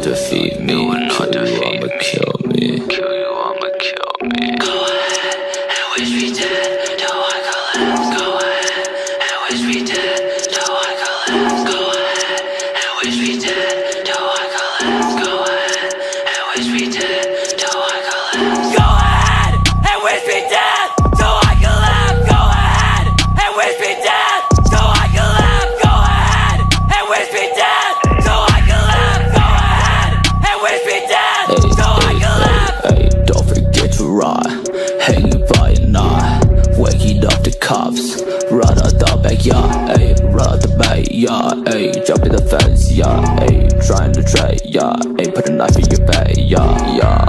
defeat me. Kill you, I'ma kill me. Kill you, I'ma kill me. Go ahead and wish me dead till I collapse. Go ahead and wish me dead till I collapse. Go ahead and wish me dead till I collapse. Go ahead and wish me dead till I collapse. Go ahead and wish me dead till I collapse. Go ahead and wish me dead till I collapse. Go ahead and wish me dead till I collapse. Go ahead and wish me dead till I collapse. Hey, don't forget to ride, hanging by a knot, waking up the cops, run out the backyard, ayy, run out the backyard, ayy, jump in the fence, yeah, ayy, trying to trade, yeah, ayy, put a knife in your back, yeah.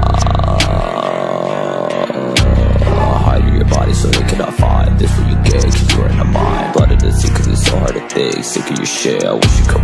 Hide in your body so they cannot find this what you get, cause you're in the mind, blood in the sea cause it's so hard to think, sick of your shit, I wish you could